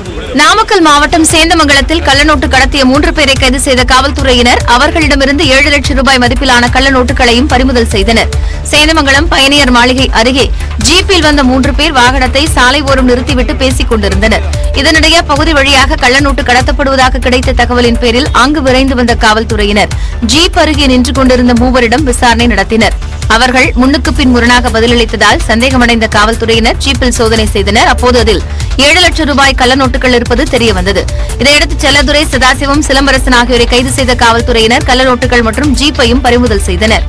நாமக்கல் மாவட்டம் சேந்தமங்கலத்தில் கள்ளநோட்டு கடத்திய 3 பேரை கைது செய்த காவல்துறையினர் அவர்களிடமிருந்து 7 லட்சம் ரூபாய் மதிப்பிலான கள்ளநோட்டுகளையும் பறிமுதல் செய்தனர். சேந்தமங்கலம் பயணியர் மாளிகை அருகே ஜீப்பில் வந்த 3 பேர் வாகனத்தை சாலை ஓரம் நிறுத்திவிட்டு பேசிக் கொண்டிருந்தனர். இதனிடையே பகுதி வழியாக கள்ளநோட்டு கடத்தப்படுவதாக கிடைத்த தகவலின் பேரில் அங்கு விரைந்து வந்த காவல்துறையினர் ஜீப் அருகே நின்று கொண்டிருந்த 3 விசாரணை நடத்தினர். அவர்கள் முன்னுக்கு பின் முரணாக பதிலளித்ததால் சந்தேகமடைந்த காவல்துறையினர் ஜீப்பில் சோதனை செய்தனர். அப்போது அதில் 7 லட்சம் ரூபாய் கள்ளநோட்டுகள் இருப்பது தெரியவந்தது. இதையடுத்து செல்லதுரை, சதாசிவம், சிலம்பரசன் ஆகியோரை கைது செய்த காவல்துறையினர் கள்ளநோட்டுகள் மற்றும் ஜீப்பையும் பறிமுதல் செய்தனர்.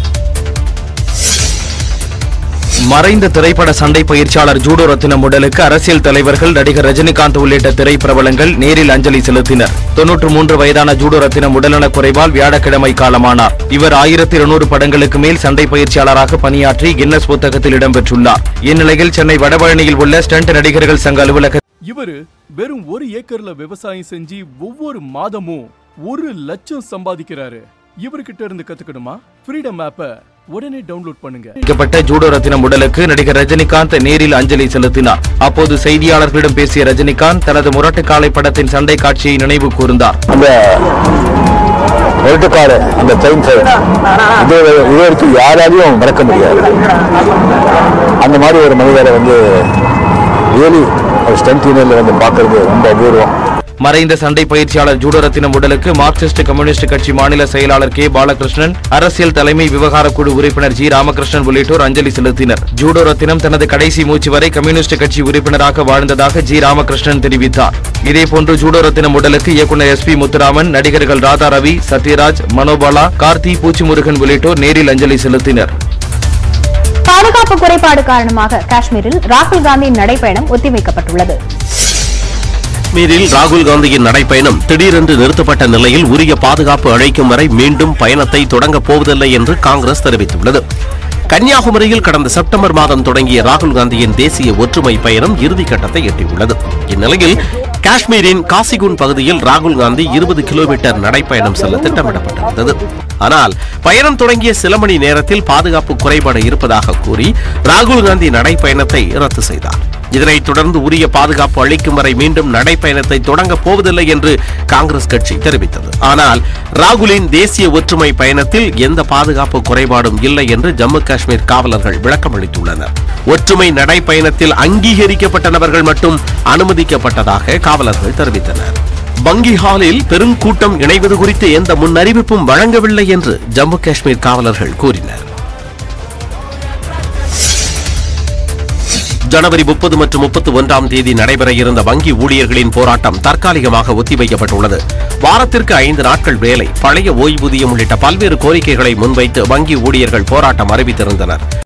மறைந்த திரைப்பட சண்டை பயிற்சியாளர் ஜூடோ ரத்தினம் உடலுக்கு அரசியல் தலைவர்கள், நடிகர் ரஜினிகாந்த் உள்ளிட்ட திரைப்பிரபலங்கள் நேரில் அஞ்சலி செலுத்தினர். 93 வயதான ஜூடோ ரத்தினம் உடல்நலக் குறைவால் வியாழக்கிழமை காலமானார். இவர் 1200 படங்களுக்கு மேல் சண்டை பயிற்சியாளராக பணியாற்றி கின்னஸ் புத்தகத்தில் இடம்பெற்றுள்ளார். இந்நிலையில் சென்னை வடபழனியில் உள்ள ஸ்டண்ட் நடிகர்கள் சங்க அலுவலக இவரு வெறும் 1 ஏக்கர்ல விவசாயம் செஞ்சு ஒவ்வொரு மாதமும் 1 லட்சம் சம்பாதிக்கிறாரு. இவர்கிட்ட இருந்து கத்துக்கணுமா? ஃப்ரீடம் ஆப்பை உடனே டவுன்லோட் பண்ணுங்க. ஜூடோ ரத்தினம் உடலுக்கு நடிகர் ரஜினிகாந்த் நேரில் அஞ்சலி செலுத்தினார். அப்போது செய்தியாளர்களிடம் பேசிய ரஜினிகாந்த் தனது முரட்டுக்காலை படத்தின் சண்டை காட்சியை நினைவு கூர்ந்தார். யாராலையும் மறக்க முடியாது. அந்த மாதிரி ஒரு மனிதரை ஸ்டண்ட் யூனியன்ல பார்க்கறது ரொம்ப அபூர்வம். மறைந்த சண்டை பயிற்சியாளர் ஜூடோ ரத்தினம் உடலுக்கு மார்க்சிஸ்ட் கம்யூனிஸ்ட் கட்சி மாநில செயலாளர் கே பாலகிருஷ்ணன், அரசியல் தலைமை விவகார குழு உறுப்பினர் ஜி ராமகிருஷ்ணன் உள்ளிட்டோர் அஞ்சலி செலுத்தினர். ஜூடோ ரத்தினம் தனது கடைசி மூச்சு வரை கம்யூனிஸ்ட் கட்சி உறுப்பினராக வாழ்ந்ததாக ஜி ராமகிருஷ்ணன் தெரிவித்தார். இதேபோன்று ஜூடோ ரத்தினம் உடலுக்கு இயக்குநர் SP முத்துராமன், நடிகர்கள் ராதா ரவி, சத்யராஜ், மனோபாலா, கார்த்தி, பூச்சிமுருகன் உள்ளிட்டோர் நேரில் அஞ்சலி செலுத்தினர். பாதுகாப்பு குறைபாடு காரணமாக காஷ்மீரில் ராகுல் காந்தியின் நடைபயணம் ஒத்திவைக்கப்பட்டுள்ளது. காஷ்மீரில் ராகுல் காந்தியின் நடைப்பயணம் திடீரென்று நிறுத்தப்பட்ட நிலையில் உரிய பாதுகாப்பு அளிக்கும் வரை மீண்டும் பயணத்தை தொடங்கப் போவதில்லை என்று காங்கிரஸ் தெரிவித்துள்ளது. கன்னியாகுமரியில் கடந்த செப்டம்பர் மாதம் தொடங்கிய ராகுல் காந்தியின் தேசிய ஒற்றுமை பயணம் இறுதிக்கட்டத்தை எட்டியுள்ளது. இந்நிலையில் காஷ்மீரின் காசிகுன் பகுதியில் ராகுல் காந்தி 20 கிலோமீட்டர் நடைப்பயணம் செல்ல திட்டமிடப்பட்டிருந்தது. ஆனால் பயணம் தொடங்கிய சில மணி நேரத்தில் பாதுகாப்பு குறைபாடு இருப்பதாக கூறி ராகுல் காந்தி நடைப்பயணத்தை ரத்து செய்தார். இதனைத் தொடர்ந்து உரிய பாதுகாப்பு அளிக்கும் வரை மீண்டும் நடைப்பயணத்தை தொடங்கப் போவதில்லை என்று காங்கிரஸ் கட்சி தெரிவித்தது. ஆனால் ராகுலின் தேசிய ஒற்றுமை பயணத்தில் எந்த பாதுகாப்பு குறைபாடும் இல்லை என்று ஜம்மு காஷ்மீர் காவலர்கள் விளக்கமளித்துள்ளனர். ஒற்றுமை நடைப்பயணத்தில் அங்கீகரிக்கப்பட்ட நபர்கள் மட்டும் அனுமதிக்கப்பட்டதாக காவலர்கள் தெரிவித்தனர். வங்கி ஹாலில் பெருங்கூட்டம் இணைவது குறித்து எந்த முன்னறிவிப்பும் வழங்கவில்லை என்று ஜம்மு காஷ்மீர் காவலர்கள் கூறினர். ஜனவரி 30 மற்றும் 31ஆம் தேதி நடைபெற இருந்த வங்கி ஊழியர்களின் போராட்டம் தற்காலிகமாக ஒத்திவைக்கப்பட்டுள்ளது. வாரத்திற்கு 5 நாட்கள் வேலை, பழைய ஓய்வூதியம் உள்ளிட்ட பல்வேறு கோரிக்கைகளை முன்வைத்து வங்கி ஊழியர்கள் போராட்டம் அறிவித்திருந்தனர்.